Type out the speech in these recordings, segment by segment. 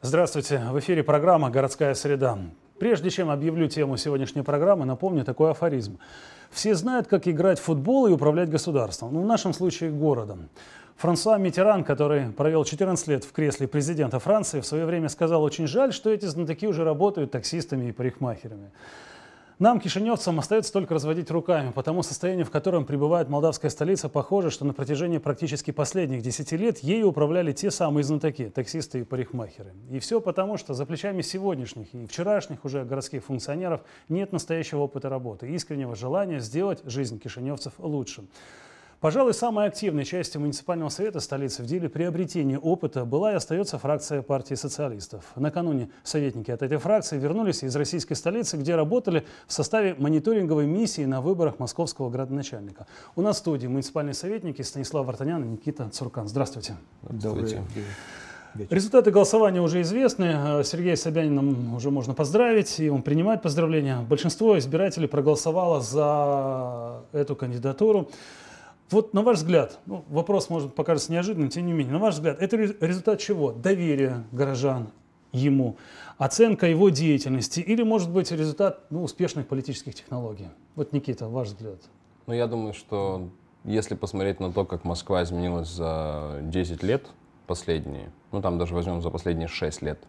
Здравствуйте. В эфире программа «Городская среда». Прежде чем объявлю тему сегодняшней программы, напомню такой афоризм. Все знают, как играть в футбол и управлять государством. Ну, в нашем случае городом. Франсуа Миттеран, который провел 14 лет в кресле президента Франции, в свое время сказал: очень жаль, что эти знатоки уже работают таксистами и парикмахерами. Нам, кишиневцам, остается только разводить руками. По тому состоянию, в котором пребывает молдавская столица, похоже, что на протяжении практически последних 10 лет ею управляли те самые знатоки, таксисты и парикмахеры. И все потому, что за плечами сегодняшних и вчерашних уже городских функционеров нет настоящего опыта работы, искреннего желания сделать жизнь кишиневцев лучше. Пожалуй, самой активной частью муниципального совета столицы в деле приобретения опыта была и остается фракция партии социалистов. Накануне советники от этой фракции вернулись из российской столицы, где работали в составе мониторинговой миссии на выборах московского градоначальника. У нас в студии муниципальные советники Станислав Вартанян и Никита Цуркан. Здравствуйте. Здравствуйте. Результаты голосования уже известны. Сергея Собянина уже можно поздравить, и он принимает поздравления. Большинство избирателей проголосовало за эту кандидатуру. Вот на ваш взгляд, вопрос, может, покажется неожиданным, тем не менее, на ваш взгляд, это результат чего? Доверие горожан ему, оценка его деятельности или, может быть, результат успешных политических технологий? Вот, Никита, ваш взгляд. Я думаю, что если посмотреть на то, как Москва изменилась за 10 лет последние, там даже возьмем за последние 6 лет,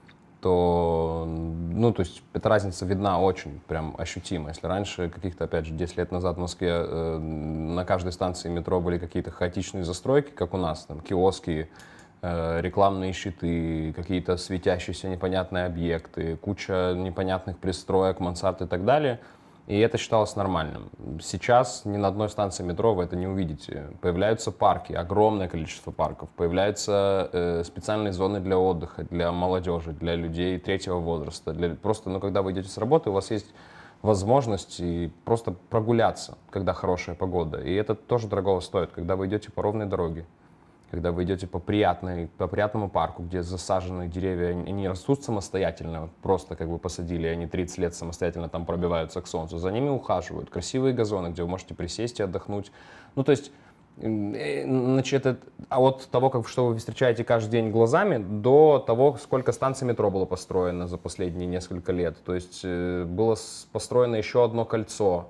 то, то есть эта разница видна очень, прям ощутимо. Если раньше, каких-то, опять же, 10 лет назад в Москве на каждой станции метро были какие-то хаотичные застройки, как у нас, там, киоски, рекламные щиты, какие-то светящиеся непонятные объекты, куча непонятных пристроек, мансард и так далее, и это считалось нормальным. Сейчас ни на одной станции метро вы это не увидите. Появляются парки, огромное количество парков, появляются специальные зоны для отдыха, для молодежи, для людей третьего возраста. Просто, когда вы идете с работы, у вас есть возможность и просто прогуляться, когда хорошая погода. И это тоже дорого стоит, когда вы идете по ровной дороге, когда вы идете по приятному парку, где засаженные деревья, они растут самостоятельно, просто как бы посадили, и они 30 лет самостоятельно там пробиваются к солнцу, за ними ухаживают, красивые газоны, где вы можете присесть и отдохнуть. То есть, от того, что вы встречаете каждый день глазами, до того, сколько станций метро было построено за последние несколько лет. То есть было построено еще одно кольцо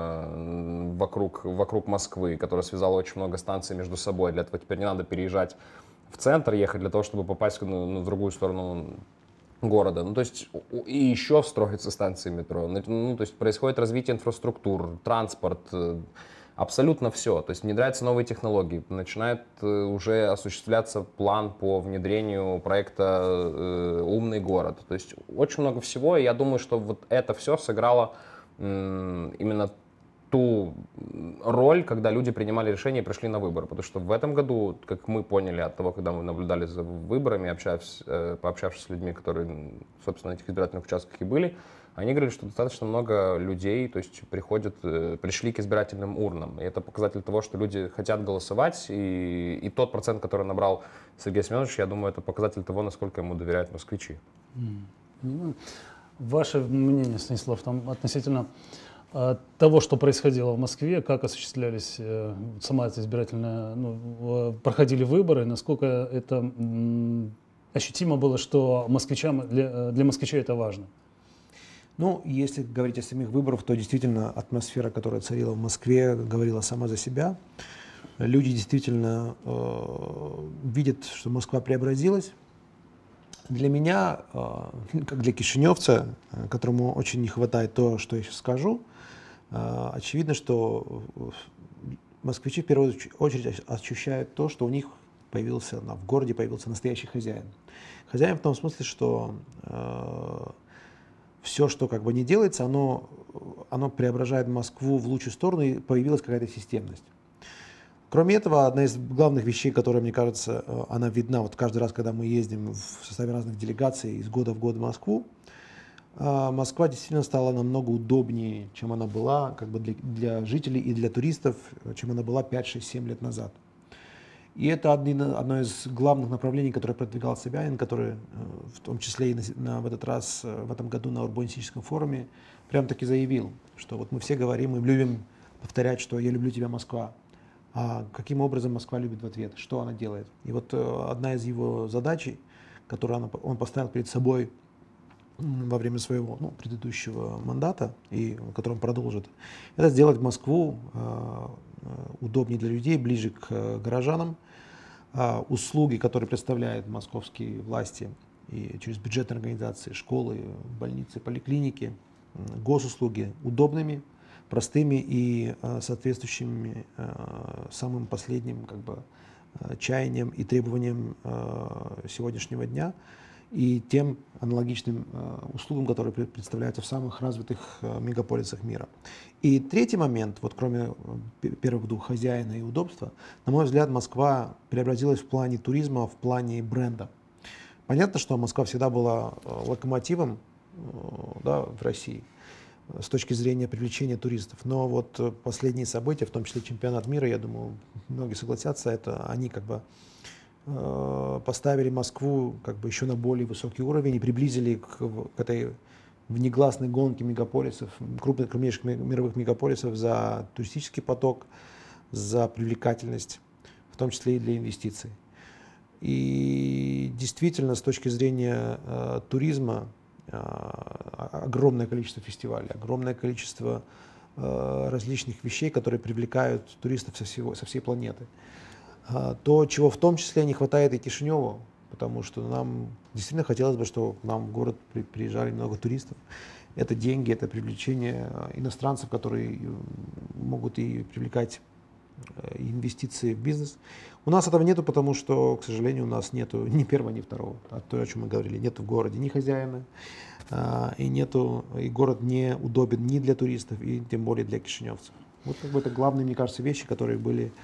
вокруг Москвы, которое связало очень много станций между собой. Для этого теперь не надо переезжать в центр, ехать для того, чтобы попасть в другую сторону города. То есть и еще строятся станции метро. То есть происходит развитие инфраструктур, транспорт, абсолютно все. То есть внедряются новые технологии, начинает уже осуществляться план по внедрению проекта «Умный город». То есть очень много всего, и я думаю, что вот это все сыграло именно ту роль, когда люди принимали решения и пришли на выборы. Потому что в этом году, как мы поняли от того, когда мы наблюдали за выборами, пообщавшись с людьми, которые, собственно, на этих избирательных участках и были, они говорили, что достаточно много людей, то есть пришли к избирательным урнам. И это показатель того, что люди хотят голосовать. И тот процент, который набрал Сергей Семенович, я думаю, это показатель того, насколько ему доверяют москвичи. Ваше мнение, Станислав, относительно того, что происходило в Москве, как осуществлялись сама эта избирательная, проходили выборы, насколько это ощутимо было, что для москвичей это важно? Если говорить о самих выборах, то действительно атмосфера, которая царила в Москве, говорила сама за себя. Люди действительно видят, что Москва преобразилась. Для меня, как для кишиневца, которому очень не хватает то, что я сейчас скажу, очевидно, что москвичи в первую очередь ощущают то, что у них в городе появился настоящий хозяин. Хозяин в том смысле, что все, что не делается, оно преображает Москву в лучшую сторону, и появилась какая-то системность. Кроме этого, одна из главных вещей, которая, мне кажется, она видна каждый раз, когда мы ездим в составе разных делегаций из года в год в Москву, Москва действительно стала намного удобнее, чем она была для жителей и для туристов, чем она была 5, 6, 7 лет назад. И это одно из главных направлений, которое продвигал Собянин, который в том числе и в этом году на урбанистическом форуме прям таки заявил, что мы все говорим, мы любим повторять, что «я люблю тебя, Москва». А каким образом Москва любит в ответ, что она делает. И одна из его задач, который он поставил перед собой во время своего предыдущего мандата, и который он продолжит, это сделать Москву удобнее для людей, ближе к горожанам. Услуги, которые представляют московские власти и через бюджетные организации, школы, больницы, поликлиники, госуслуги удобными, простыми и соответствующими самым последним чаяниям и требованиям сегодняшнего дня и тем аналогичным услугам, которые представляются в самых развитых мегаполисах мира. И третий момент, вот кроме первых двух, хозяина и удобства, на мой взгляд, Москва преобразилась в плане туризма, в плане бренда. Понятно, что Москва всегда была локомотивом, да, в России с точки зрения привлечения туристов. Но вот последние события, в том числе чемпионат мира, я думаю, многие согласятся, это они поставили Москву еще на более высокий уровень и приблизили к этой внегласной гонке мегаполисов, крупнейших мировых мегаполисов за туристический поток, за привлекательность, в том числе и для инвестиций. И действительно, с точки зрения туризма, огромное количество фестивалей, огромное количество различных вещей, которые привлекают туристов со всей планеты. То, чего в том числе не хватает и Кишиневу, потому что нам действительно хотелось бы, чтобы к нам в город приезжали много туристов. Это деньги, это привлечение иностранцев, которые могут и привлекать инвестиции в бизнес. У нас этого нету, потому что, к сожалению, у нас нету ни первого, ни второго. То, о чем мы говорили, нету в городе ни хозяина, и город не удобен ни для туристов, и тем более для кишиневцев. Вот это главные, мне кажется, вещи, которые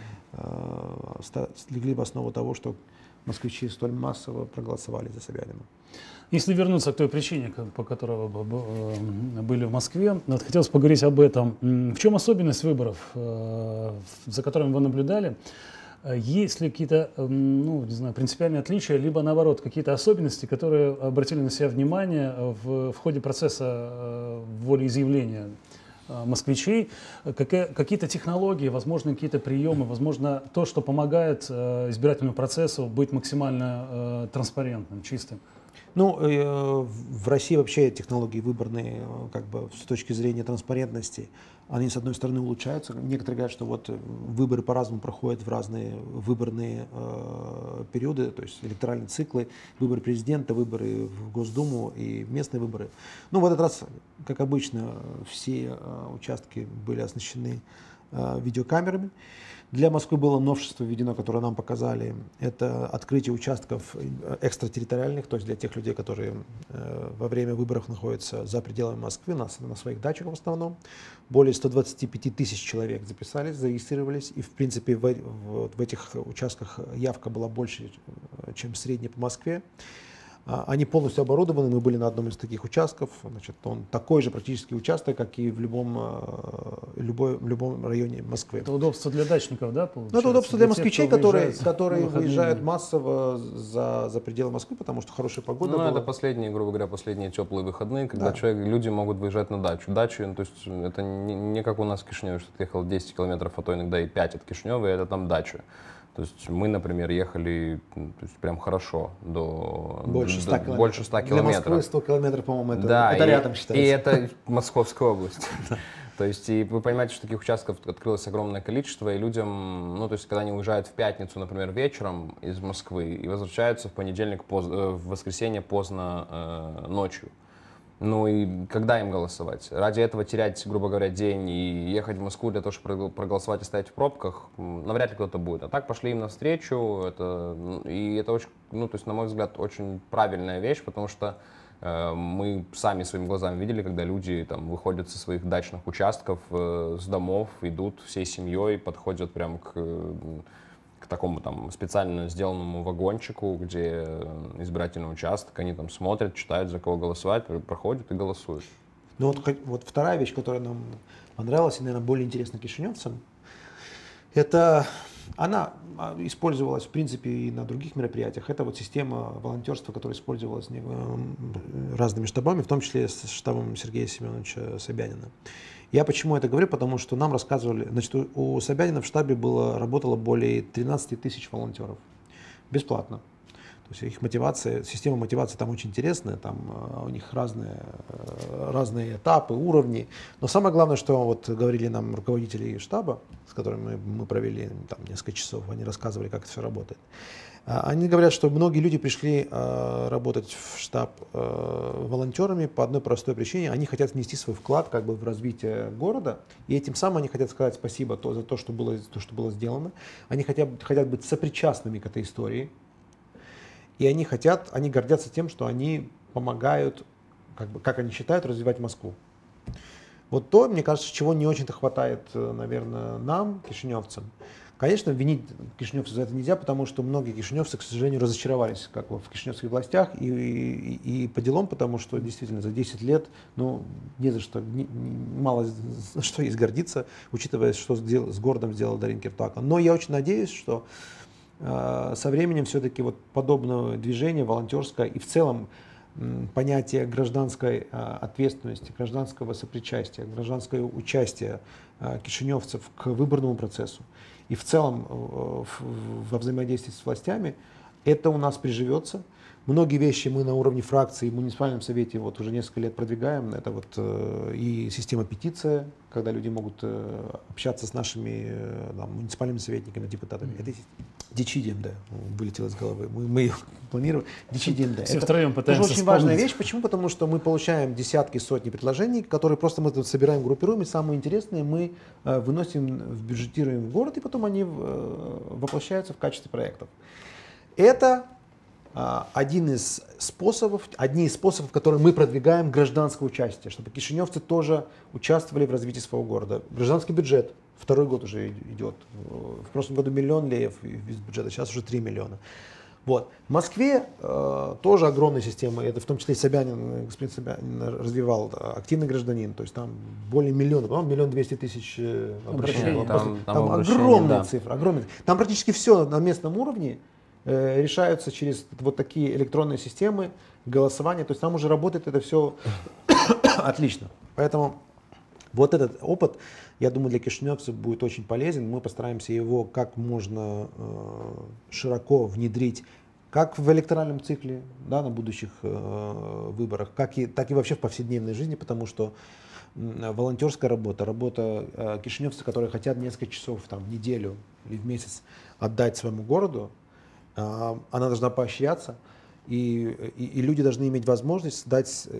легли в основу того, что москвичи столь массово проголосовали за Собянина. Если вернуться к той причине, по которой вы были в Москве, хотелось поговорить об этом. В чем особенность выборов, за которыми вы наблюдали? Есть ли какие-то, принципиальные отличия, либо наоборот, какие-то особенности, которые обратили на себя внимание в ходе процесса волеизъявления москвичей, какие-то технологии, возможно, какие-то приемы, возможно, то, что помогает избирательному процессу быть максимально транспарентным, чистым? В России вообще технологии выборные, с точки зрения транспарентности, они, с одной стороны, улучшаются. Некоторые говорят, что выборы по-разному проходят в разные выборные периоды, то есть электоральные циклы, выборы президента, выборы в Госдуму и местные выборы. В этот раз, как обычно, все участки были оснащены видеокамерами. Для Москвы было новшество введено, которое нам показали. Это открытие участков экстратерриториальных, то есть для тех людей, которые во время выборов находятся за пределами Москвы, на своих дачах в основном. Более 125 тысяч человек записались, зарегистрировались. И, в принципе, в этих участках явка была больше, чем средняя по Москве. Они полностью оборудованы, мы были на одном из таких участков. Он такой же практически участок, как и в любом районе Москвы. Это удобство для дачников, да, получается? Это удобство для москвичей, тех, которые выезжают массово за пределы Москвы, потому что хорошая погода была. Это последние теплые выходные, когда люди могут выезжать на дачу. То есть это не как у нас в Кишиневе, что ты ехал 10 километров, а то иногда и 5 от Кишинева, и это там дача. То есть мы, например, ехали прям хорошо до больше 100 километров. Больше 100 километров. Для Москвы 100 километров, по-моему, это рядом считается. И это Московская область. То есть, и вы понимаете, что таких участков открылось огромное количество, и людям, то есть, когда они уезжают в пятницу, например, вечером из Москвы и возвращаются в понедельник, в воскресенье поздно ночью. И когда им голосовать? Ради этого терять, грубо говоря, день и ехать в Москву для того, чтобы проголосовать и стоять в пробках, навряд ли кто-то будет. А так пошли им навстречу, это очень, то есть, на мой взгляд, очень правильная вещь, потому что мы сами своими глазами видели, когда люди выходят со своих дачных участков, с домов, идут всей семьей, подходят прям к такому специально сделанному вагончику, где избирательный участок, они смотрят, читают, за кого голосовать, проходят и голосуют. Вот вторая вещь, которая нам понравилась и, наверное, более интересна кишиневцам, это она использовалась, в принципе, и на других мероприятиях. Это система волонтерства, которая использовалась разными штабами, в том числе с штабом Сергея Семеновича Собянина. Я почему это говорю? Потому что нам рассказывали, у Собянина в штабе работало более 13 тысяч волонтеров. Бесплатно. То есть их мотивация, система мотивации там очень интересная, там у них разные этапы, уровни. Но самое главное, что вот говорили нам руководители штаба, с которыми мы провели там несколько часов, они рассказывали, как это все работает. Они говорят, что многие люди пришли работать в штаб волонтерами по одной простой причине. Они хотят внести свой вклад как бы в развитие города, и этим самым они хотят сказать спасибо за то, что было сделано. Они хотят быть сопричастными к этой истории. И они гордятся тем, что они помогают, как они считают, развивать Москву. Вот то, мне кажется, чего не очень-то хватает, наверное, нам, кишиневцам. Конечно, винить кишиневцев за это нельзя, потому что многие кишиневцы, к сожалению, разочаровались как бы в кишиневских властях и по делам, потому что действительно за 10 лет не за что, мало что есть гордиться, учитывая, что с городом сделал Дарин Киртуаков. Но я очень надеюсь, что со временем все-таки вот подобное движение волонтерское и в целом понятие гражданской ответственности, гражданского сопричастия, гражданского участия кишиневцев к выборному процессу и в целом во взаимодействии с властями, это у нас приживется. Многие вещи мы на уровне фракции в муниципальном совете вот уже несколько лет продвигаем. Это вот и система петиция, когда люди могут общаться с нашими муниципальными советниками, депутатами. Это ДЧ-ДМД вылетело из головы. Мы ее планировали. ДЧ-ДМД. Все втроем пытаемся Это очень важная вещь. Почему? Потому что мы получаем десятки, сотни предложений, которые просто мы тут собираем, группируем, и самые интересные мы выносим, бюджетируем в город, и потом они воплощаются в качестве проектов. Это одни из способов, которые мы продвигаем гражданского участия, чтобы кишиневцы тоже участвовали в развитии своего города. Гражданский бюджет второй год уже идет. В прошлом году 1 миллион леев из бюджета, сейчас уже 3 миллиона. Вот. В Москве тоже огромная система, это в том числе и господин Собянин развивал активный гражданин, то есть там более миллиона, по-моему, 1 200 000 обращений. Там огромные цифры, огромные. Там практически все на местном уровне решаются через вот такие электронные системы голосования, то есть там уже работает это все отлично. Поэтому вот этот опыт, я думаю, для кишиневцев будет очень полезен. Мы постараемся его как можно широко внедрить как в электоральном цикле, да, на будущих выборах, так и вообще в повседневной жизни, потому что волонтерская работа кишиневцев, которые хотят несколько часов в неделю или в месяц отдать своему городу, она должна поощряться, и люди должны иметь возможность сказать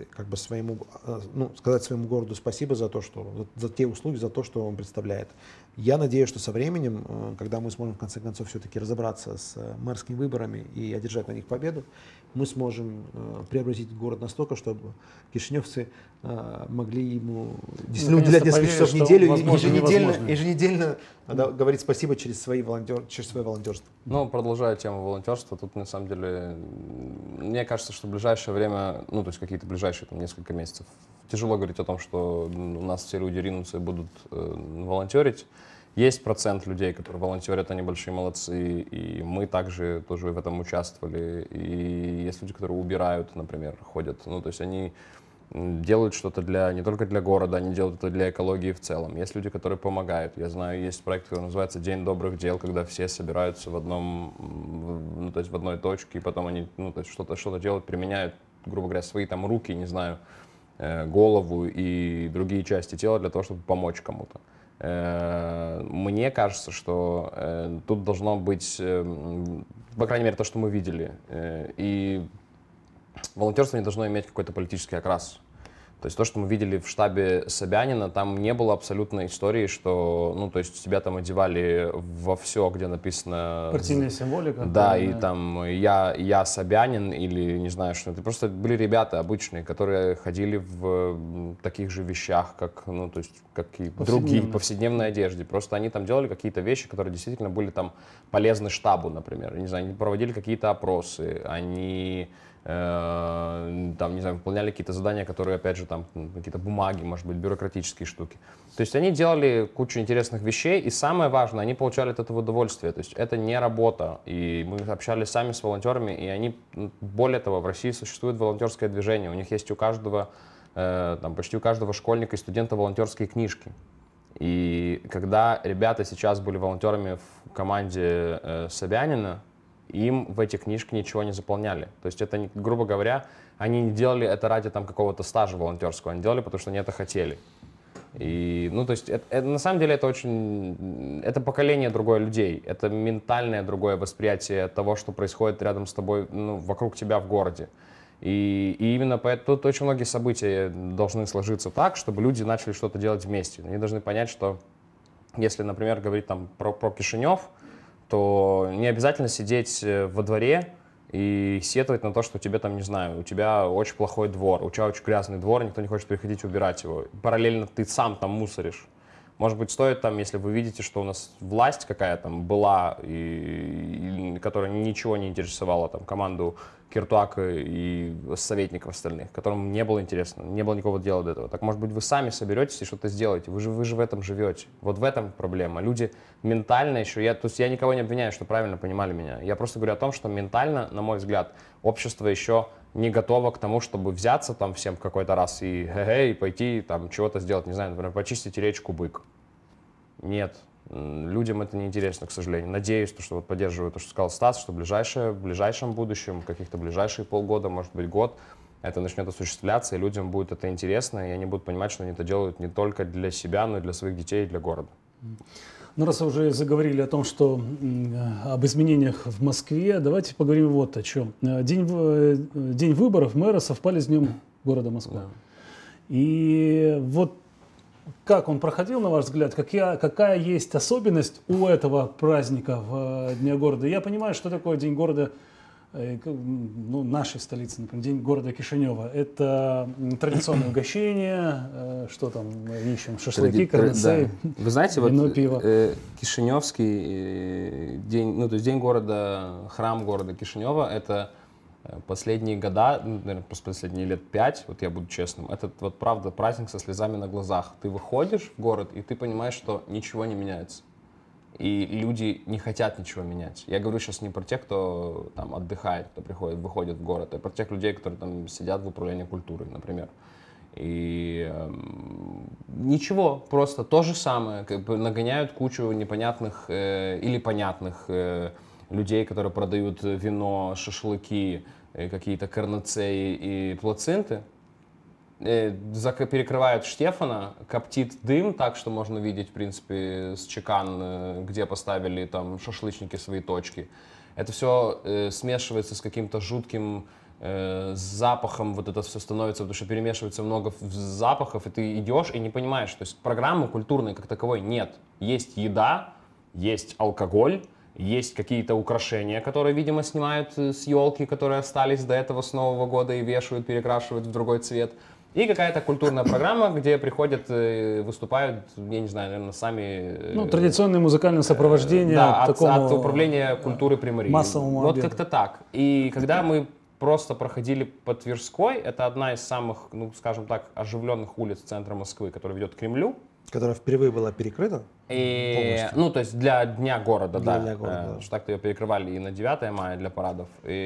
своему городу спасибо за те услуги, за то, что он представляет. Я надеюсь, что со временем, когда мы сможем в конце концов все-таки разобраться с мэрскими выборами и одержать на них победу, мы сможем преобразить город настолько, чтобы кишиневцы могли ему действительно уделять несколько часов в неделю, еженедельно говорить спасибо через свое волонтерство. Продолжая тему волонтерства, тут на самом деле, мне кажется, что в ближайшее время, то есть какие-то ближайшие несколько месяцев, тяжело говорить о том, что у нас все люди ринутся и будут волонтерить. Есть процент людей, которые волонтерят, они большие молодцы, и мы также тоже в этом участвовали. И есть люди, которые убирают, например, ходят. То есть они делают что-то не только для города, они делают это для экологии в целом. Есть люди, которые помогают. Я знаю, есть проект, который называется «День добрых дел», когда все собираются в одной точке, и потом они что-то делают, применяют, грубо говоря, свои руки, не знаю, голову и другие части тела для того, чтобы помочь кому-то. Мне кажется, что тут должно быть, по крайней мере, то, что мы видели, и волонтерство не должно иметь какой-то политический окрас. То есть то, что мы видели в штабе Собянина, там не было абсолютной истории, что, то есть тебя там одевали во все, где написано... Партийная символика. Да, и там я Собянин или не знаю что. Это просто были ребята обычные, которые ходили в таких же вещах, как и другие, повседневной одежде. Просто они там делали какие-то вещи, которые действительно были там полезны штабу, например. Не знаю, они проводили какие-то опросы, они... выполняли какие-то задания, которые, опять же, какие-то бумаги, может быть, бюрократические штуки. То есть они делали кучу интересных вещей, и самое важное, они получали от этого удовольствие. То есть это не работа. И мы общались сами с волонтерами, и они, более того, в России существует волонтерское движение. У них есть у каждого, почти у каждого школьника и студента волонтерские книжки. И когда ребята сейчас были волонтерами в команде Собянина, им в эти книжки ничего не заполняли. То есть это, грубо говоря, они не делали это ради там какого-то стажа волонтерского, они делали, потому что они это хотели. И, ну, то есть, на самом деле, это поколение другое людей, это ментальное другое восприятие того, что происходит рядом с тобой, ну, вокруг тебя в городе. И именно поэтому тут очень многие события должны сложиться так, чтобы люди начали что-то делать вместе. Они должны понять, что если, например, говорить там про Кишинев, то не обязательно сидеть во дворе и сетовать на то, что тебе там, не знаю, у тебя очень плохой двор, у тебя очень грязный двор, никто не хочет приходить убирать его. Параллельно ты сам там мусоришь. Может быть, стоит там, если вы видите, что у нас власть какая там была, которая ничего не интересовала там команду Киртуака и советников остальных, которым не было интересно, не было никакого дела до этого. Так, может быть, вы сами соберетесь и что-то сделаете. Вы же в этом живете. Вот в этом проблема. Люди ментально еще... То есть я никого не обвиняю, что правильно понимали меня. Я просто говорю о том, что ментально, на мой взгляд, общество еще не готово к тому, чтобы взяться там всем в какой-то раз и пойти там чего-то сделать. Не знаю, например, почистить речку Бык. Нет. Людям это неинтересно, к сожалению. Надеюсь, что вот поддерживаю то, что сказал Стас, что в ближайшем будущем, каких-то ближайшие полгода, может быть год, это начнет осуществляться, и людям будет это интересно, и они будут понимать, что они это делают не только для себя, но и для своих детей и для города. Ну, раз вы уже заговорили о том, что об изменениях в Москве, давайте поговорим вот о чем. День выборов мэра совпали с Днем города Москва. Да. И вот как он проходил, на ваш взгляд? Какая есть особенность у этого праздника в Дне города? Я понимаю, что такое День города, ну, нашей столицы, например, День города Кишинева. Это традиционное угощение, что там мы ищем, шашлыки, карнацеи, да. Вы знаете, вино, вот пиво. Кишиневский день, ну, то есть День города, храм города Кишинева, это последние года, наверное, последние лет 5, вот я буду честным, это вот правда праздник со слезами на глазах. Ты выходишь в город, и ты понимаешь, что ничего не меняется. И люди не хотят ничего менять. Я говорю сейчас не про тех, кто там отдыхает, кто выходит в город, а про тех людей, которые там сидят в управлении культурой, например. И ничего, просто то же самое, как бы нагоняют кучу непонятных или понятных людей, которые продают вино, шашлыки, какие-то карнацеи и плаценты, перекрывают Штефана, коптит дым так, что можно видеть, в принципе, с чекан, где поставили там шашлычники свои точки. Это все смешивается с каким-то жутким запахом, вот это все становится, потому что перемешивается много запахов, и ты идешь и не понимаешь, то есть программы культурной как таковой нет. Есть еда, есть алкоголь, есть какие-то украшения, которые, видимо, снимают с елки, которые остались до этого с Нового года и вешают, перекрашивают в другой цвет. И какая-то культурная программа, где приходят, выступают, я не знаю, наверное, сами... Ну, традиционное музыкальное сопровождение. Да, такому от управления культуры при мэрии. массовому Вот обеду. как-то так. И когда мы просто проходили по Тверской, это одна из самых, ну, скажем так, оживленных улиц центра Москвы, которая ведет к Кремлю. Которая впервые была перекрыта полностью. Ну, то есть для Дня города, Для да. Дня города, да. Что так-то ее перекрывали и на 9 мая для парадов.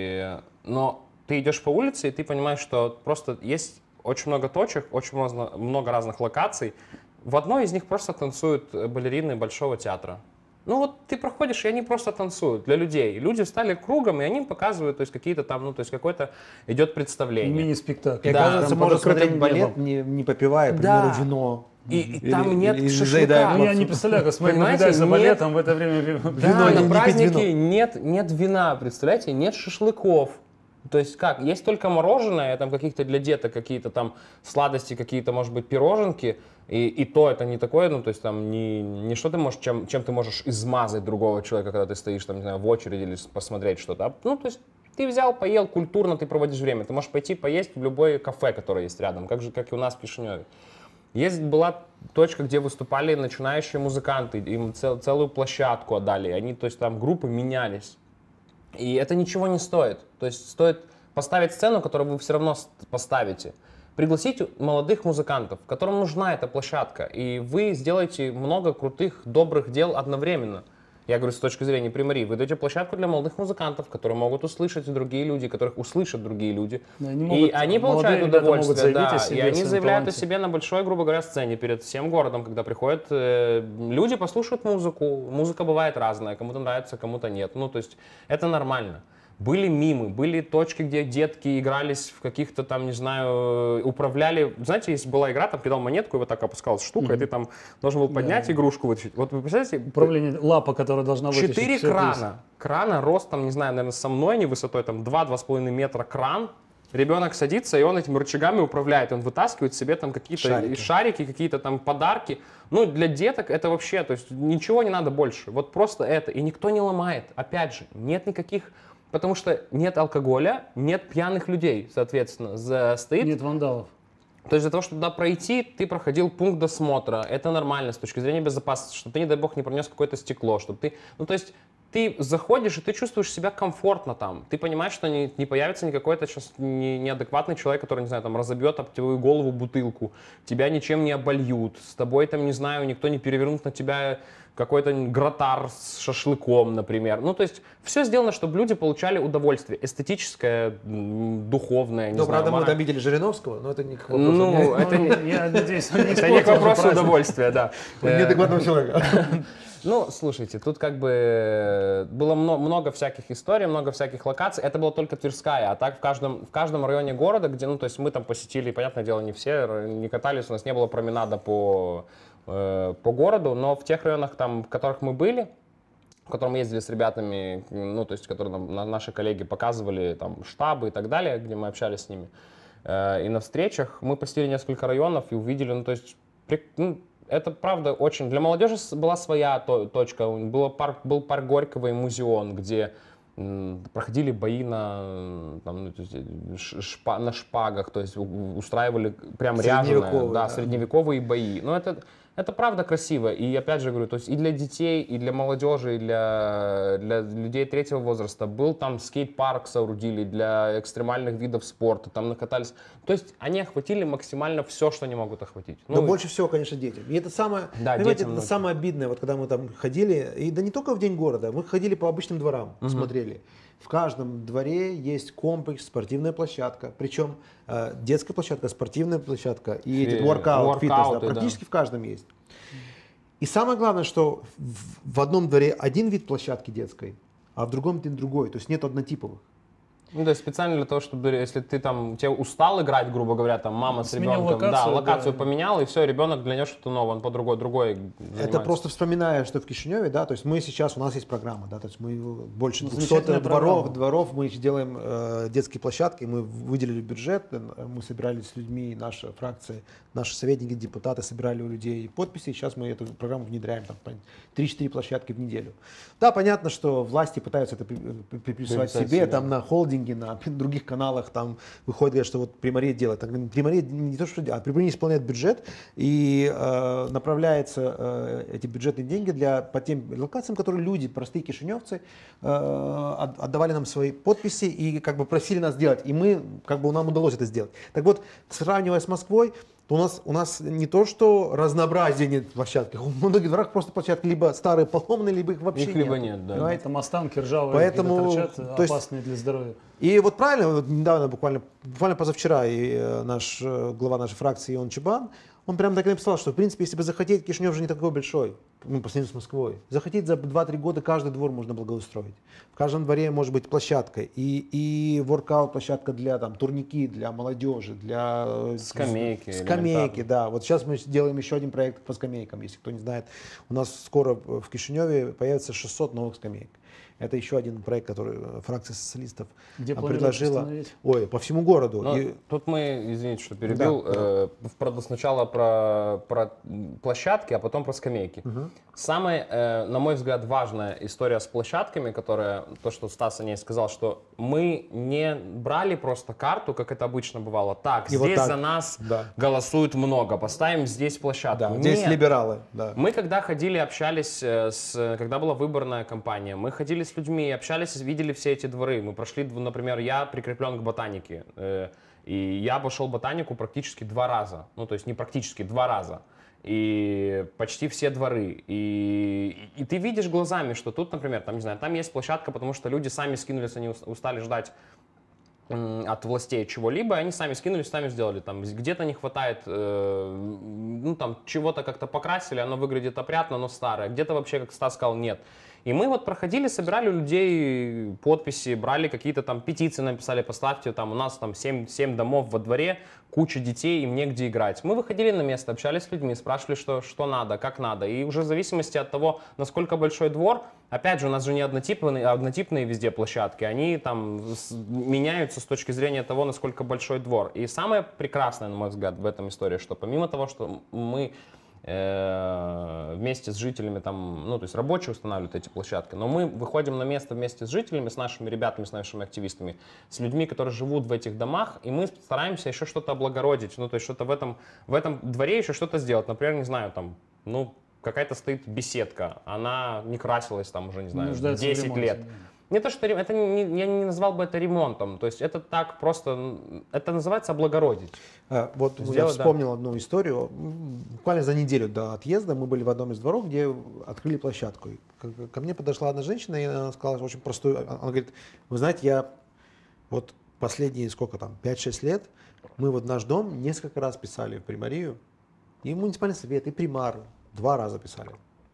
Но ты идешь по улице, и ты понимаешь, что просто есть очень много точек, очень много разных локаций. В одной из них просто танцуют балерины Большого театра. Ну вот ты проходишь, и они просто танцуют для людей. Люди встали кругом, и они им показывают, то есть какие-то там, ну то есть какое-то идет представление. Мини-спектакль. И Да, оказывается, прям можно под открытым смотреть балет, небом. не попивая, к Да. примеру, вино. И там нет или шашлыка. заедая Ну, я не представляю, как смотреть, Понимаете, наблюдать за нет. балетом в это время. Да, Вино, не на пить празднике нет вина, представляете, нет шашлыков. То есть как, есть только мороженое, там каких-то для деток какие-то там сладости, какие-то, может быть, пироженки, и то это не такое, ну, то есть там не что ты можешь, чем ты можешь измазать другого человека, когда ты стоишь там, не знаю, в очереди или посмотреть что-то. Ну, то есть ты взял, поел, культурно ты проводишь время, ты можешь пойти поесть в любое кафе, которое есть рядом, как и у нас в Кишиневе. Была точка, где выступали начинающие музыканты, им целую площадку отдали, они, то есть там группы менялись. И это ничего не стоит. То есть стоит поставить сцену, которую вы все равно поставите. Пригласить молодых музыкантов, которым нужна эта площадка. И вы сделаете много крутых, добрых дел одновременно. Я говорю, с точки зрения Примарии, вы даете площадку для молодых музыкантов, которые могут услышать другие люди, которых услышат другие люди. Да, они И могут- они молодые получают ребята могут удовольствие, заявить да, о себе, и о они своем заявляют о таланте. себе на большой, грубо говоря, сцене перед всем городом, когда приходят люди, послушают музыку. Музыка бывает разная, кому-то нравится, кому-то нет. Ну, то есть это нормально. Были мимы, были точки, где детки игрались в каких-то там, не знаю, управляли. Знаете, есть была игра, там кидал монетку, и вот так опускалась штука, и ты там должен был поднять игрушку, вытащить. Вот вы представляете? Управление, лапа, которая должна вытащить. 4 всё это из- крана ростом, не знаю, наверное, со мной, не высотой, там 2-2,5 метра кран. Ребенок садится, и он этими рычагами управляет, он вытаскивает себе там какие-то шарики, какие-то там подарки. Ну, для деток это вообще, то есть ничего не надо больше, вот просто это. И никто не ломает, опять же, нет никаких, потому что нет алкоголя, нет пьяных людей, соответственно, стоит. Нет вандалов. То есть для того, чтобы туда пройти, ты проходил пункт досмотра. Это нормально с точки зрения безопасности, чтобы ты, не дай бог, не пронес какое-то стекло, чтобы ты... Ну, то есть ты заходишь, и ты чувствуешь себя комфортно там. Ты понимаешь, что не появится никакой сейчас неадекватный человек, который, не знаю, там разобьет об твою голову бутылку, тебя ничем не обольют, с тобой там, не знаю, никто не перевернут на тебя какой-то гратар с шашлыком, например. Ну, то есть все сделано, чтобы люди получали удовольствие. Эстетическое, духовное, не Но, знаю, правда, мы мораль. там видели Жириновского, но это не к вопросу. Ну, это не... Я надеюсь, он не Это не к испортил вопросу праздник. удовольствия, да. Неадекватного человека. Ну, слушайте, тут как бы было много всяких историй, много всяких локаций. Это была только Тверская, а так в каждом районе города, где, ну, то есть мы там посетили, понятное дело, не все, не катались, у нас не было променада по городу, но в тех районах, там, в которых мы были, в котором мы ездили с ребятами, ну, то есть, которые нам наши коллеги показывали, там, штабы и так далее, где мы общались с ними, и на встречах мы посетили несколько районов и увидели, ну, то есть, это правда очень... Для молодежи была своя точка. Был парк Горького и Музеон, где проходили бои на шпагах, то есть устраивали прям ряженые, да, средневековые бои. Но это правда красиво. И опять же говорю, то есть и для детей, и для молодежи, и для людей третьего возраста был там скейт-парк соорудили для экстремальных видов спорта, там накатались. То есть они охватили максимально все, что они могут охватить. Но больше всего, конечно, детям. И это самое, да, понимаете, это самое обидное, вот когда мы там ходили, и да не только в день города, мы ходили по обычным дворам, смотрели. В каждом дворе есть комплекс, спортивная площадка, причем детская площадка, спортивная площадка и этот воркаут, фитнес, да, практически в каждом есть. И самое главное, что в одном дворе один вид площадки детской, а в другом другой, то есть нет однотиповых. Ну, то есть специально для того, чтобы, если ты там, тебе устал играть, грубо говоря, там мама с Сменил ребенком, локацию, локацию да. поменял, и все, ребенок для него что-то новое, он по другой занимается. Это просто вспоминая, что в Кишиневе, да, то есть мы сейчас, у нас есть программа, да, то есть мы больше 200 Замечательная дворов, мы делаем детские площадки, мы выделили бюджет, мы собирались с людьми, наша фракция, наши советники, депутаты собирали у людей подписи, и сейчас мы эту программу внедряем, там, 3-4 площадки в неделю. Да, понятно, что власти пытаются это приписывать себе, там, на холдинге, на других каналах, там, выходит, говорят, что вот Примария делает. Примария не то, что делает, а Примария исполняет бюджет, и направляются эти бюджетные деньги по тем локациям, которые люди, простые кишиневцы, отдавали нам свои подписи и как бы просили нас делать. И мы, как бы нам удалось это сделать. Так вот, сравнивая с Москвой, то у нас не то, что разнообразие нет в площадках. В многих дворах просто площадки либо старые поломанные, либо их вообще их либо нет, да. Понимаете, там останки ржавые, Поэтому, торчат, то есть- опасные для здоровья. И вот правильно, вот недавно, буквально позавчера, и наш глава нашей фракции Ион Чебан, он прямо так и написал, что в принципе, если бы захотеть, Кишинев же не такой большой, ну, по сравнению с Москвой. Захотеть за 2-3 года каждый двор можно благоустроить. В каждом дворе может быть площадка. И воркаут площадка для там, турники, для молодежи, для Скамейки, да. Вот сейчас мы делаем еще один проект по скамейкам. Если кто не знает, у нас скоро в Кишиневе появится 600 новых скамеек. Это еще один проект, который фракция социалистов Где планируете предложила. установить? Ой, по всему городу. Но И- тут мы, извините, что перебил, правда, сначала про площадки, а потом про скамейки. Самая, на мой взгляд, важная история с площадками, которая, то, что Стас о ней сказал, что мы не брали просто карту, как это обычно бывало. Так, И здесь вот так. за нас Да. голосуют много, поставим здесь площадку. Да, здесь Нет. либералы. Да. Мы когда ходили, общались, когда была выборная кампания, мы ходили с людьми, общались, видели все эти дворы. Мы прошли, например, я прикреплен к ботанике, и я обошел ботанику практически 2 раза. Ну, то есть не практически, 2 раза. и почти все дворы. И ты видишь глазами, что тут, например, там, не знаю, там есть площадка, потому что люди сами скинулись, они устали ждать от властей чего-либо, они сами скинулись, сами сделали. Там где-то не хватает, ну там чего-то как-то покрасили, оно выглядит опрятно, но старое. Где-то вообще, как Стас сказал, нет. И мы вот проходили, собирали у людей подписи, брали какие-то там петиции, написали, поставьте, там у нас там 7 домов во дворе, куча детей, им негде играть. Мы выходили на место, общались с людьми, спрашивали, что надо, как надо. И уже в зависимости от того, насколько большой двор, опять же, у нас же не однотипные везде площадки, они там меняются с точки зрения того, насколько большой двор. И самое прекрасное, на мой взгляд, в этом истории, что помимо того, что мы вместе с жителями там, ну, то есть рабочие устанавливают эти площадки, но мы выходим на место вместе с жителями, с нашими ребятами, с нашими активистами, с людьми, которые живут в этих домах, и мы стараемся еще что-то облагородить, ну, то есть что-то в этом дворе еще что-то сделать, например, не знаю, там, ну, какая-то стоит беседка, она не красилась там уже, не знаю, 10 лет. Не то, что это я не назвал бы это ремонтом, то есть это так просто, это называется облагородить. Вот сделать, я вспомнил одну историю. Буквально за неделю до отъезда мы были в одном из дворов, где открыли площадку. И ко мне подошла одна женщина, и она сказала очень простую, она говорит, вы знаете, я вот последние, сколько там, 5-6 лет, мы вот наш дом несколько раз писали в примарию, и муниципальный совет, и примар 2 раза писали.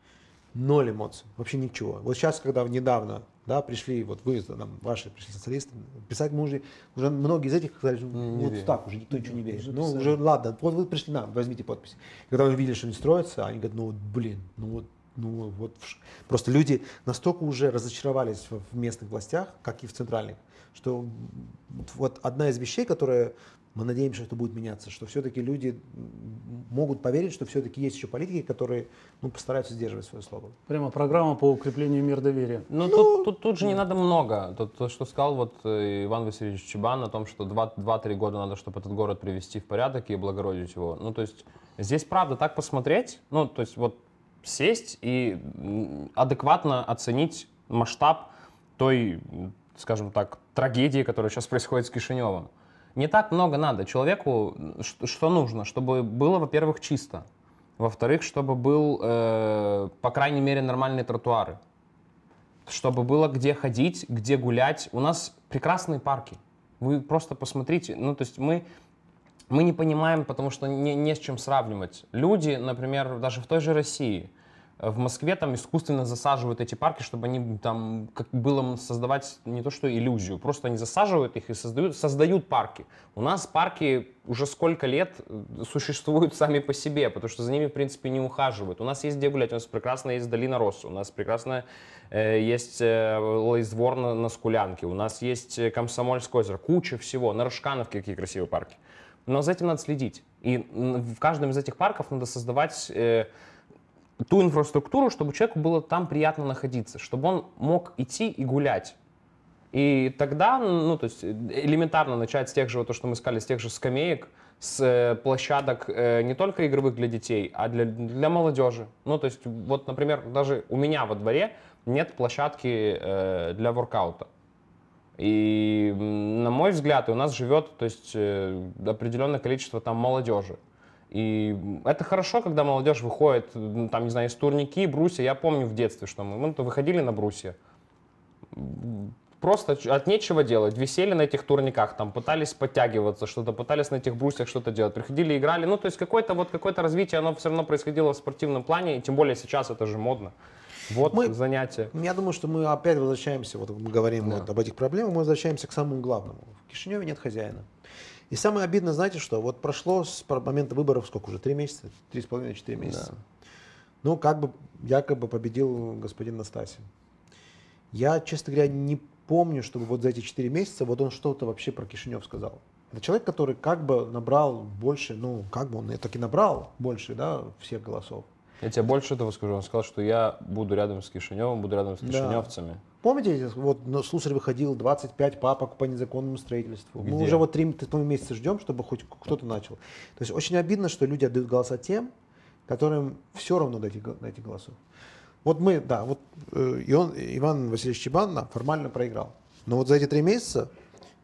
0 эмоций, вообще ничего. Вот сейчас, когда недавно, да, пришли, вот вы, там, ваши пришли социалисты, писать мы уже многие из этих сказали, вот так, уже никто ничего не верит. Ну, уже ладно, вот вы пришли, возьмите подписи. Когда вы видели, что не строится, они говорят, ну вот, блин, ну вот. Просто люди настолько уже разочаровались в местных властях, как и в центральных, что вот одна из вещей, которая мы надеемся, что это будет меняться, что все-таки люди могут поверить, что все-таки есть еще политики, которые постараются сдерживать свое слово. Прямо программа по укреплению мира доверия. Тут же не надо много. То, что сказал вот Иван Васильевич Чебан о том, что 2-3 года надо, чтобы этот город привести в порядок и облагородить его. Ну, то есть здесь правда так посмотреть, ну, то есть вот сесть и адекватно оценить масштаб той, скажем так, трагедии, которая сейчас происходит с Кишиневым. Не так много надо. Человеку что нужно? Чтобы было, во-первых, чисто. Во-вторых, чтобы был, по крайней мере, нормальные тротуары. Чтобы было где ходить, где гулять. У нас прекрасные парки. Вы просто посмотрите. Ну, то есть мы не понимаем, потому что не с чем сравнивать. Люди, например, даже в той же России, в Москве там искусственно засаживают эти парки, чтобы они там, как было создавать не то что иллюзию, просто они засаживают их и создают парки. У нас парки уже сколько лет существуют сами по себе, потому что за ними, в принципе, не ухаживают. У нас есть где гулять, у нас прекрасно есть долина Росса, у нас прекрасно есть Лейсдвор на Скулянке, у нас есть Комсомольское озеро, куча всего, на Рожкановке какие красивые парки. Но за этим надо следить. И в каждом из этих парков надо создавать ту инфраструктуру, чтобы человеку было там приятно находиться, чтобы он мог идти и гулять. И тогда, ну, то есть элементарно начать с тех же, вот то, что мы сказали, с тех же скамеек, с площадок не только игровых для детей, а для молодежи. Ну, то есть, вот, например, даже у меня во дворе нет площадки для воркаута. И, на мой взгляд, у нас живет, то есть, определенное количество там молодежи. И это хорошо, когда молодежь выходит, там, не знаю, из турники, брусья. Я помню в детстве, что мы выходили на брусья. Просто от нечего делать. Висели на этих турниках, там, пытались подтягиваться, что-то, пытались на этих брусьях что-то делать. Приходили, играли. Ну, то есть какое-то развитие, оно все равно происходило в спортивном плане. И тем более сейчас это же модно. Вот занятия. Я думаю, что мы опять возвращаемся, вот мы говорим вот об этих проблемах, мы возвращаемся к самому главному. В Кишиневе нет хозяина. И самое обидное, знаете что, вот прошло с момента выборов сколько уже, 3 месяца, 3,5-4 месяца. Да. Ну, как бы, якобы победил господин Настасьев. Я, честно говоря, не помню, чтобы вот за эти 4 месяца вот он что-то вообще про Кишинев сказал. Это человек, который как бы набрал больше, ну, как бы он таки набрал больше, да, всех голосов. Я тебе больше этого скажу. Он сказал, что я буду рядом с Кишиневым, буду рядом с кишиневцами. Помните, вот Слусарь выходил, 25 папок по незаконному строительству. Где? Мы уже вот 3 месяца ждем, чтобы хоть кто-то начал. То есть очень обидно, что люди отдают голоса тем, которым все равно до этих голосов. Вот мы, да, вот Иван Васильевич Чебан формально проиграл. Но вот за эти 3 месяца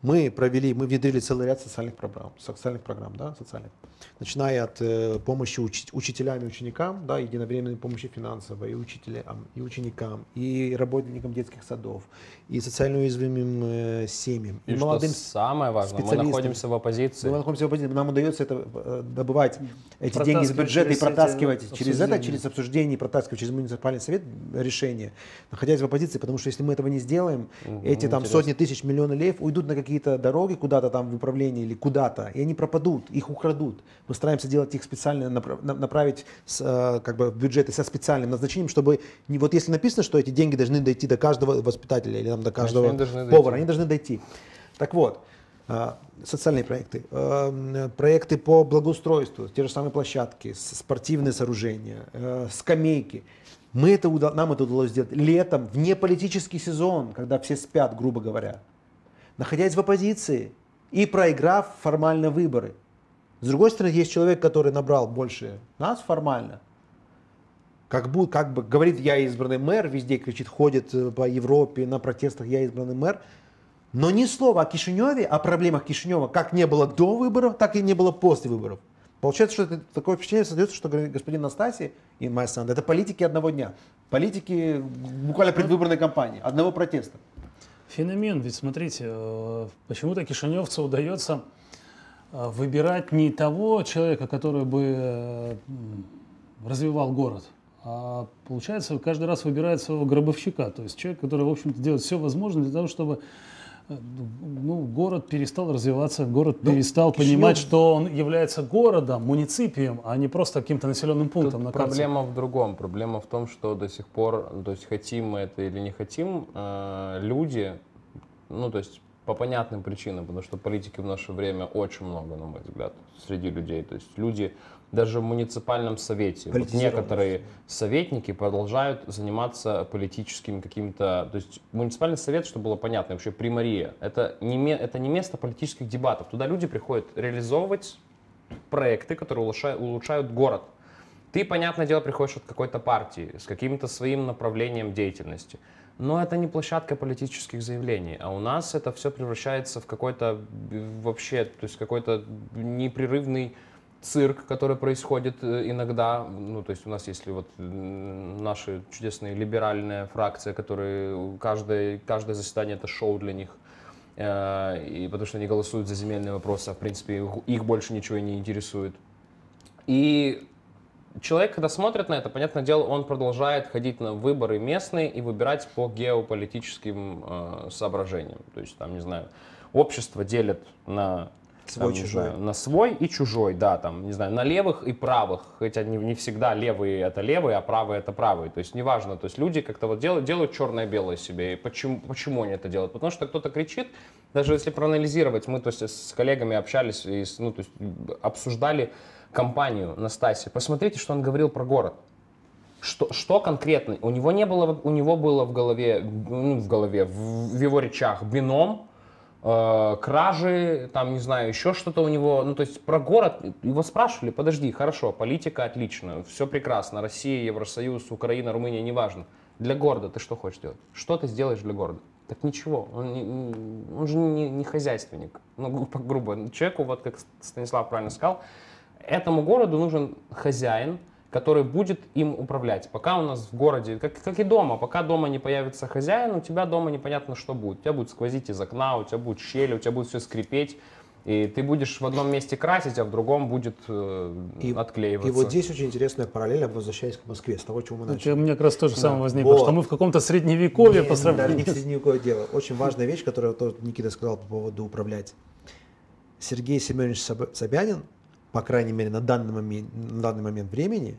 Мы внедрили целый ряд социальных программ, да, социальных. Начиная от помощи учителям и ученикам, да, единовременной помощи финансовой и учителям, и ученикам, и работникам детских садов, и социально уязвимым семьям, И молодым что самое важное, мы находимся в оппозиции. Нам удается добывать эти деньги из бюджета и протаскивать через обсуждение, протаскивать через муниципальный совет решения, находясь в оппозиции, потому что если мы этого не сделаем, эти там сотни тысяч, миллионы лев уйдут на какие-то дороги куда-то там в управление или куда-то, и они пропадут, их украдут. Мы стараемся делать их специально, направить как бы в бюджеты со специальным назначением, чтобы вот если написано, что эти деньги должны дойти до каждого воспитателя или там, до каждого повара, они должны дойти. Так вот, социальные проекты, проекты по благоустройству, те же самые площадки, спортивные сооружения, скамейки. Нам это удалось сделать летом, вне политический сезон, когда все спят, грубо говоря, находясь в оппозиции и проиграв формально выборы. С другой стороны, есть человек, который набрал больше нас формально, как бы говорит, я избранный мэр, везде кричит, ходит по Европе на протестах, я избранный мэр, но ни слова о Кишиневе, о проблемах Кишинева, как не было до выборов, так и не было после выборов. Получается, что такое впечатление создается, что господин Настасьев и Майя Санда — это политики одного дня, политики буквально предвыборной кампании, одного протеста. Феномен, ведь смотрите, почему-то кишиневцу удается выбирать не того человека, который бы развивал город, а получается каждый раз выбирает своего гробовщика, то есть человек, который, в общем-то, делает все возможное для того, чтобы город перестал развиваться, город перестал понимать, что он является городом, муниципием, а не просто каким-то населенным пунктом. Тут проблема в другом. Проблема в том, что до сих пор, то есть хотим мы это или не хотим, люди, то есть по понятным причинам, потому что политики в наше время очень много, на мой взгляд, среди людей. То есть люди даже в муниципальном совете, вот некоторые советники продолжают заниматься политическим каким-то... То есть муниципальный совет, чтобы было понятно, вообще примария, это не место политических дебатов. Туда люди приходят реализовывать проекты, которые улучшают город. Ты, понятное дело, приходишь от какой-то партии с каким-то своим направлением деятельности. Но это не площадка политических заявлений, а у нас это все превращается в какой-то вообще, то есть какой-то непрерывный цирк, который происходит иногда. То есть у нас есть вот наши чудесные либеральная фракция, которые каждое заседание это шоу для них, и потому что они голосуют за земельные вопросы, а в принципе их больше ничего не интересует. И человек, когда смотрит на это, понятное дело, он продолжает ходить на выборы местные и выбирать по геополитическим соображениям. То есть, там, не знаю, общество делят на свой и чужой, да, там, не знаю, на левых и правых, хотя не всегда левые это левые, а правые это правые, то есть неважно, то есть люди как-то вот делают черное-белое себе, и почему они это делают? Потому что кто-то кричит, даже если проанализировать, мы то есть с коллегами общались и то есть обсуждали кампанию Настасьи, посмотрите, что он говорил про город. Что конкретно? У него было в голове, в его речах бином, кражи, там, не знаю, еще что-то у него, то есть про город, его спрашивали, подожди, хорошо, политика отлично, все прекрасно, Россия, Евросоюз, Украина, Румыния, неважно. Для города ты что хочешь делать? Что ты сделаешь для города? Так ничего, он же не хозяйственник, грубо. Человеку, вот как Станислав правильно сказал, этому городу нужен хозяин, который будет им управлять. Пока у нас в городе, как и дома, пока дома не появится хозяин, у тебя дома непонятно, что будет. У тебя будет сквозить из окна, у тебя будет щели, у тебя будет все скрипеть. И ты будешь в одном месте красить, а в другом будет отклеиваться. И вот здесь очень интересная параллель, возвращаясь к Москве, с того, чего мы начали. У меня как раз то же самое возникло, что мы в каком-то средневековье по сравнению. Даже не в средневековье дело. Очень важная вещь, которую Никита сказал по поводу управлять. Сергей Семенович Собянин, по крайней мере, на данный момент времени,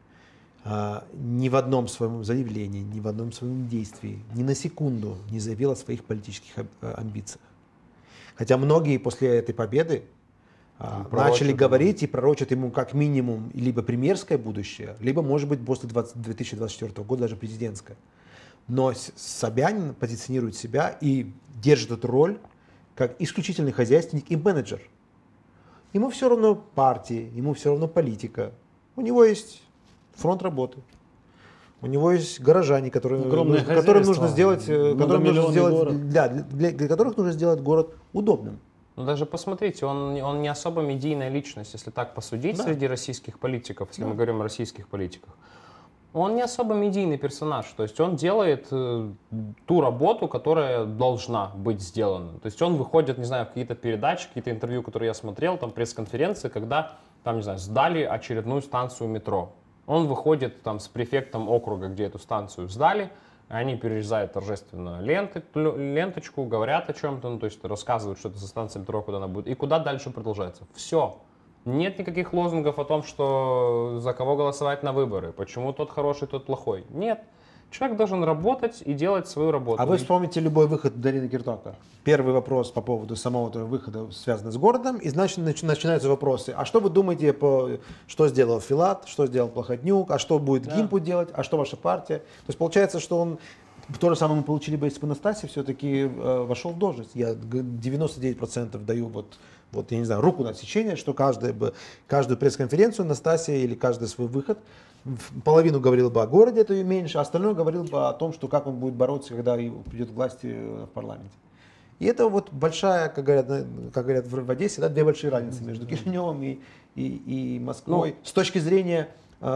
ни в одном своем заявлении, ни в одном своем действии, ни на секунду не заявил о своих политических амбициях. Хотя многие после этой победы начали говорить и пророчат ему как минимум либо премьерское будущее, либо, может быть, после 2024 года даже президентское. Но Собянин позиционирует себя и держит эту роль как исключительный хозяйственник и менеджер. Ему все равно партии, ему все равно политика. У него есть фронт работы. У него есть горожане, Огромное которым нужно хозяйство, сделать, многомиллионный город. для которых нужно сделать город удобным. Ну, даже посмотрите, он не особо медийная личность, если так посудить, Да. среди российских политиков, если мы говорим о российских политиках. Он не особо медийный персонаж, то есть он делает ту работу, которая должна быть сделана. То есть он выходит, не знаю, в какие-то передачи, какие-то интервью, которые я смотрел, там пресс-конференции, когда, там, не знаю, сдали очередную станцию метро. Он выходит там с префектом округа, где эту станцию сдали, они перерезают торжественно ленточку, говорят о чем-то, ну, то есть рассказывают, что это за станция метро, куда она будет, и куда дальше продолжается. Все. Нет никаких лозунгов о том, что за кого голосовать на выборы, почему тот хороший, тот плохой. Нет. Человек должен работать и делать свою работу. А вы вспомните любой выход Дарины Киртока. Первый вопрос по поводу самого этого выхода связан с городом, и значит начинаются вопросы. А что вы думаете, что сделал Филат, что сделал Плохотнюк, а что будет Гимпу делать, а что ваша партия? То есть получается, что он, то же самое мы получили бы, если бы Настасья все-таки вошел в должность. Я 99% даю вот, я не знаю, руку на отсечение, что каждую пресс-конференцию Настасья или каждый свой выход половину говорил бы о городе, это и меньше, а остальное говорил бы о том, что как он будет бороться, когда придет к власти в парламенте. И это вот большая, как говорят в Одессе, да, две большие разницы между Кишиневым и Москвой с точки зрения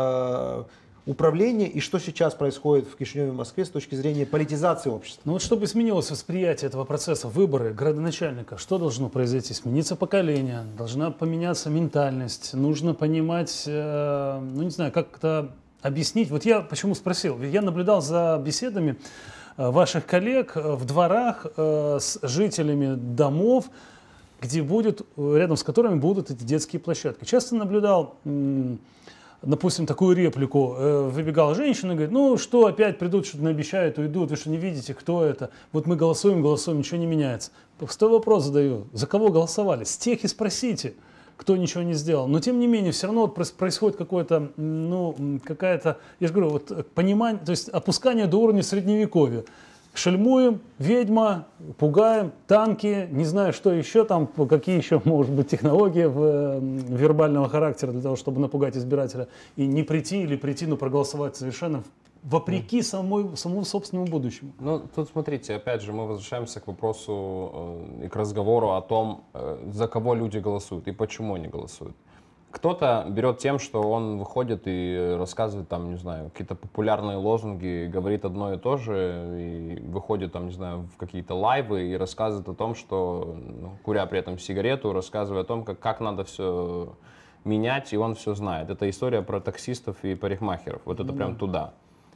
управления и что сейчас происходит в Кишиневе и Москве с точки зрения политизации общества. Ну вот чтобы изменилось восприятие этого процесса, выборы градоначальника, что должно произойти? Смениться поколение, должна поменяться ментальность, нужно понимать, ну не знаю, как это объяснить. Вот я почему спросил, я наблюдал за беседами ваших коллег в дворах с жителями домов, где будет, рядом с которыми будут эти детские площадки. Часто наблюдал, допустим, такую реплику, выбегала женщина и говорит, ну что, опять придут, что-то наобещают, уйдут, вы что не видите, кто это? Вот мы голосуем, ничего не меняется. Простой вопрос задаю, за кого голосовали? С тех и спросите, кто ничего не сделал. Но тем не менее, все равно вот происходит какое-то, ну, какая-то, я же говорю, вот понимание, то есть опускание до уровня средневековья. Шельмуем, ведьма, пугаем, танки, не знаю, что еще там, какие еще, может быть, технологии вербального характера для того, чтобы напугать избирателя и не прийти или прийти, но проголосовать совершенно вопреки самому собственному будущему. Ну, тут смотрите, опять же, мы возвращаемся к вопросу и к разговору о том, за кого люди голосуют и почему они голосуют. Кто-то берет тем, что он выходит и рассказывает там, не знаю, какие-то популярные лозунги, говорит одно и то же, и выходит там, не знаю, в какие-то лайвы и рассказывает о том, что, ну, куря при этом сигарету, рассказывая о том, как надо все менять, и он все знает. Это история про таксистов и парикмахеров, вот это прям туда.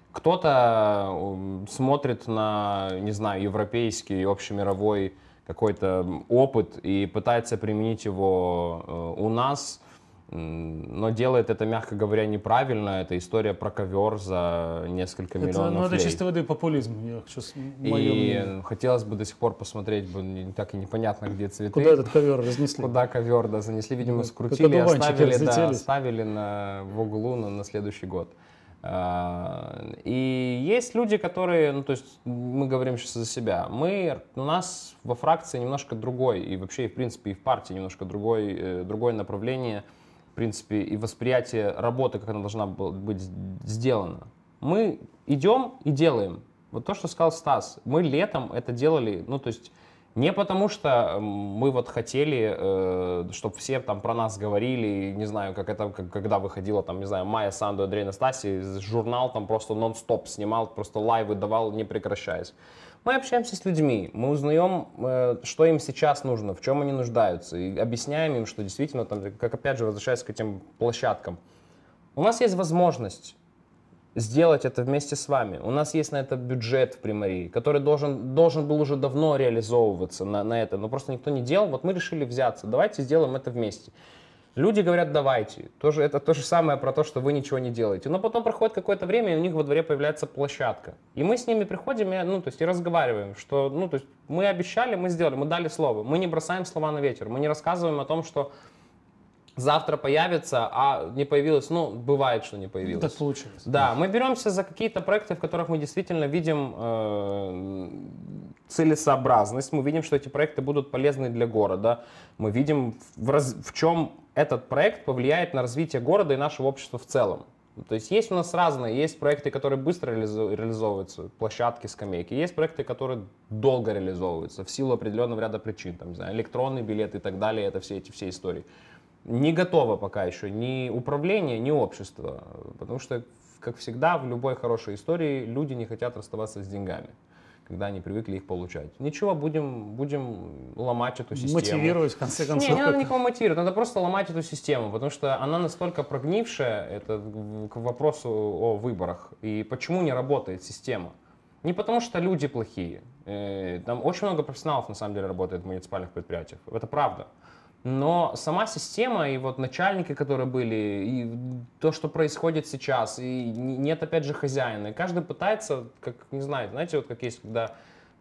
Кто-то смотрит на, не знаю, европейский, общемировой какой-то опыт и пытается применить его у нас, но делает это, мягко говоря, неправильно. Это история про ковер за несколько миллионов лей. Это чистой воды популизм. И хотелось бы до сих пор посмотреть, так и непонятно, где цветы. Куда этот ковер разнесли? Куда ковер, да, занесли, видимо, скрутили, оставили в углу на следующий год. И есть люди, которые, ну, то есть мы говорим сейчас за себя, у нас во фракции немножко другой, и вообще, и в принципе, и в партии немножко другое направление, в принципе, и восприятие работы, как она должна быть сделана. Мы идем и делаем. Вот то, что сказал Стас, мы летом это делали, ну, то есть не потому, что мы вот хотели, чтобы все там про нас говорили, не знаю, когда выходила там, не знаю, Майя Санду, Андрей Настасий, журнал там просто нон-стоп снимал, просто лайвы давал, не прекращаясь. Мы общаемся с людьми, мы узнаем, что им сейчас нужно, в чем они нуждаются, и объясняем им, что действительно, там, как опять же, возвращаясь к этим площадкам, у нас есть возможность сделать это вместе с вами. У нас есть на это бюджет в Приморье, который должен был уже давно реализовываться на это, но просто никто не делал. Вот мы решили взяться, давайте сделаем это вместе. Люди говорят, давайте. Это то же самое про то, что вы ничего не делаете. Но потом проходит какое-то время, и у них во дворе появляется площадка. И мы с ними приходим и разговариваем, что мы обещали, мы сделали, мы дали слово. Мы не бросаем слова на ветер, мы не рассказываем о том, что завтра появится, а не появилось, бывает, что не появилось. Так получилось. Да, мы беремся за какие-то проекты, в которых мы действительно видим целесообразность, мы видим, что эти проекты будут полезны для города, мы видим, в чем этот проект повлияет на развитие города и нашего общества в целом. То есть у нас разные, есть проекты, которые быстро реализовываются, площадки, скамейки, есть проекты, которые долго реализовываются в силу определенного ряда причин, там, не знаю, электронный билет и так далее, это все истории. Не готово пока еще ни управление, ни общество, потому что, как всегда, в любой хорошей истории люди не хотят расставаться с деньгами, когда они привыкли их получать. Ничего, будем ломать эту систему. Мотивировать, в конце концов. Не надо никого мотивировать, надо просто ломать эту систему, потому что она настолько прогнившая, это к вопросу о выборах. И почему не работает система? Не потому что люди плохие. Там очень много профессионалов, на самом деле, работает в муниципальных предприятиях. Это правда. Но сама система и вот начальники, которые были, и то, что происходит сейчас, и нет, опять же, хозяина. И каждый пытается, как, не знаю, знаете, вот как есть, когда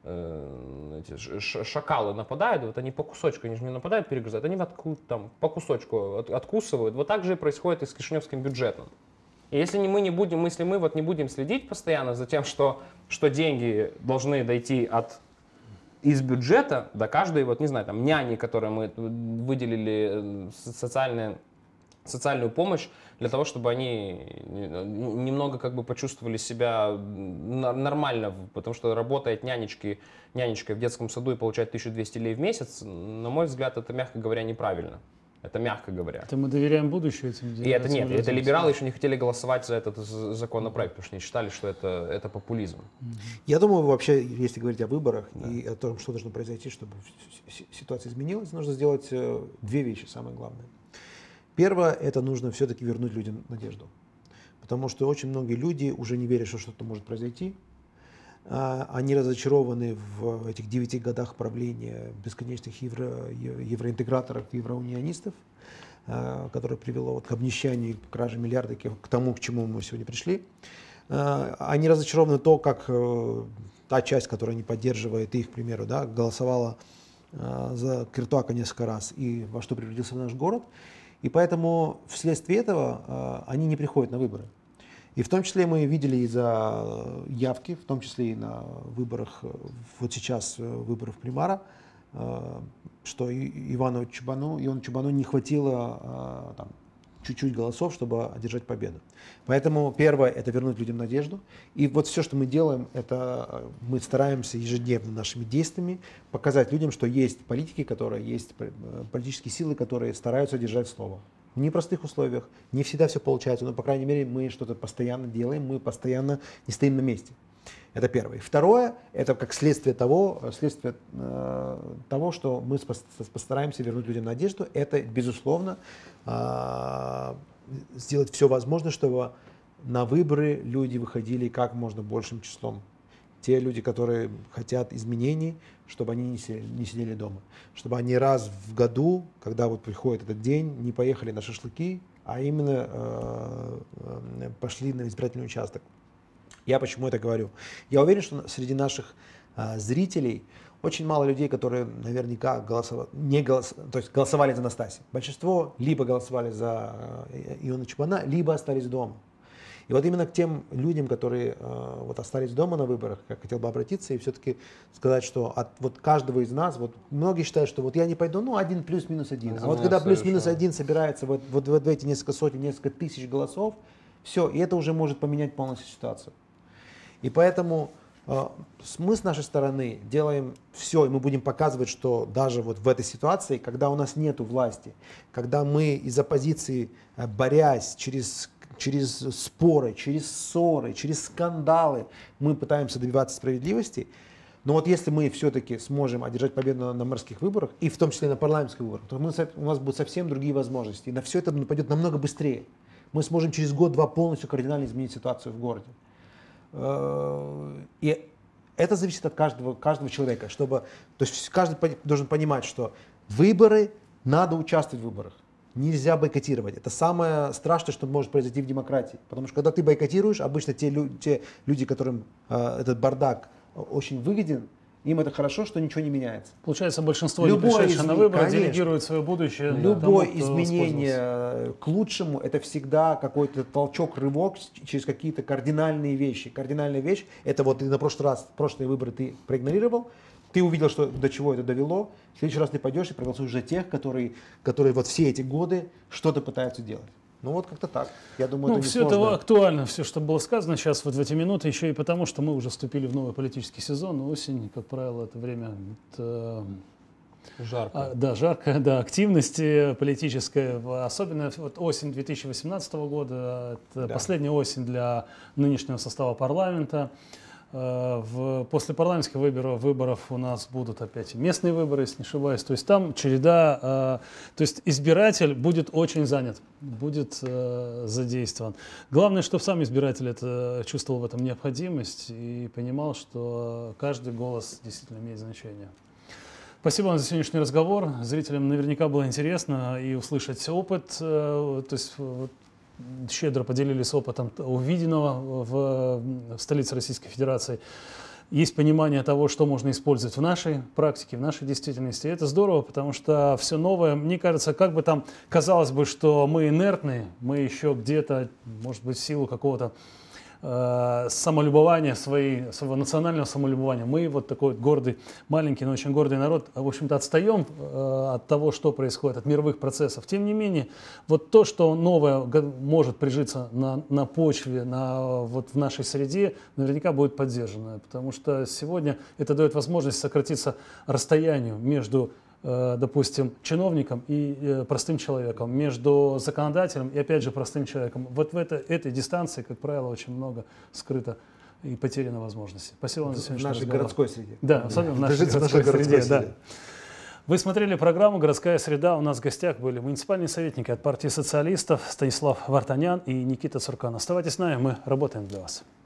эти шакалы нападают, вот они по кусочку, они же не нападают, перегрызают, они там по кусочку откусывают. Вот так же и происходит и с кишиневским бюджетом. И если мы не будем следить постоянно за тем, что деньги должны дойти из бюджета до каждой, вот не знаю, там няни, которые мы выделили социальную помощь для того, чтобы они немного как бы почувствовали себя нормально, потому что работает нянечкой в детском саду и получает 1200 лей в месяц, на мой взгляд, это, мягко говоря, неправильно. Это мягко говоря. Это мы доверяем будущее этим И это нет, это либералы еще не хотели голосовать за этот законопроект, потому что они считали, что это популизм. Я думаю, вообще, если говорить о выборах и о том, что должно произойти, чтобы ситуация изменилась, нужно сделать две вещи, самое главное. Первое, это нужно все-таки вернуть людям надежду. Потому что очень многие люди уже не верят, что что-то может произойти. Они разочарованы в этих 9 годах правления бесконечных евроинтеграторов, евроунионистов, которое привело к обнищанию, к краже миллиардов, к тому, к чему мы сегодня пришли. Они разочарованы в том, как та часть, которая не поддерживает их, к примеру, да, голосовала за Киртуака несколько раз и во что превратился наш город. И поэтому вследствие этого они не приходят на выборы. И в том числе мы видели из-за явки, в том числе и на выборах, вот сейчас выборов примара, что Ивану Чубану не хватило там, чуть-чуть голосов, чтобы одержать победу. Поэтому первое – это вернуть людям надежду. И вот все, что мы делаем, это мы стараемся ежедневно нашими действиями показать людям, что есть политики, есть политические силы, которые стараются держать слово. В непростых условиях, не всегда все получается, но, по крайней мере, мы что-то постоянно делаем, мы постоянно не стоим на месте. Это первое. Второе, это как следствие того, что мы постараемся вернуть людям надежду, это, безусловно, сделать все возможное, чтобы на выборы люди выходили как можно большим числом. Те люди, которые хотят изменений, чтобы они не сидели дома. Чтобы они раз в году, когда вот приходит этот день, не поехали на шашлыки, а именно пошли на избирательный участок. Я почему это говорю? Я уверен, что среди наших зрителей очень мало людей, которые наверняка голосовали за Настасью. Большинство либо голосовали за Ивана Чубана, либо остались дома. И вот именно к тем людям, которые вот остались дома на выборах, я хотел бы обратиться и все-таки сказать, что от вот каждого из нас, вот многие считают, что вот я не пойду, один плюс-минус один. А вот когда плюс-минус один собирается вот в эти несколько сотен, несколько тысяч голосов, все, и это уже может поменять полностью ситуацию. И поэтому мы с нашей стороны делаем все, и мы будем показывать, что даже вот в этой ситуации, когда у нас нет власти, когда мы из оппозиции, борясь через споры, через ссоры, через скандалы, мы пытаемся добиваться справедливости. Но вот если мы все-таки сможем одержать победу на мэрских выборах, и в том числе на парламентских выборах, то у нас будут совсем другие возможности. И на все это пойдет намного быстрее. Мы сможем через год-два полностью кардинально изменить ситуацию в городе. И это зависит от каждого человека. То есть каждый должен понимать, что выборы, надо участвовать в выборах. Нельзя бойкотировать. Это самое страшное, что может произойти в демократии. Потому что когда ты бойкотируешь, обычно те люди, которым этот бардак очень выгоден, им это хорошо, что ничего не меняется. Получается, большинство, не пришедших на выборы, делегирует свое будущее. Любое изменение к лучшему – это всегда какой-то толчок, рывок через какие-то кардинальные вещи. Кардинальная вещь – это вот ты на прошлые выборы ты проигнорировал, ты увидел, что до чего это довело, в следующий раз ты пойдешь и проголосуешь за тех, которые вот все эти годы что-то пытаются делать. Ну вот как-то так. Я думаю, Ну, это все это несложно. актуально, все, что было сказано сейчас вот в эти минуты, еще и потому, что мы уже вступили в новый политический сезон. Осень, как правило, это время Жарко. да, жарко, да, активности политической, особенно вот осень 2018 года, это Да. последняя осень для нынешнего состава парламента. После парламентских выборов у нас будут опять местные выборы, если не ошибаюсь. То есть там череда, то есть избиратель будет очень занят, будет задействован. Главное, чтобы сам избиратель это чувствовал в этом необходимость и понимал, что каждый голос действительно имеет значение. Спасибо вам за сегодняшний разговор. Зрителям наверняка было интересно и услышать опыт. То есть щедро поделились опытом увиденного в столице Российской Федерации. Есть понимание того, что можно использовать в нашей практике, в нашей действительности. И это здорово, потому что все новое, мне кажется, как бы там казалось бы, что мы инертны, мы еще где-то, может быть, в силу какого-то самолюбования, своего национального самолюбования. Мы вот такой вот гордый, маленький, но очень гордый народ, в общем-то, отстаем от того, что происходит, от мировых процессов. Тем не менее, вот то, что новое может прижиться на почве, вот в нашей среде, наверняка будет поддержано, потому что сегодня это дает возможность сократиться расстоянию между допустим, чиновником и простым человеком, между законодателем и, опять же, простым человеком. Вот в этой дистанции, как правило, очень много скрыто и потеряно возможностей. Спасибо вам за В сегодняшний нашей разговор. городской среде. Да, особенно в нашей Держите городской среде. Да. среде. Вы смотрели программу «Городская среда». У нас в гостях были муниципальные советники от партии социалистов Станислав Вартанян и Никита Цуркан. Оставайтесь с нами, мы работаем для вас.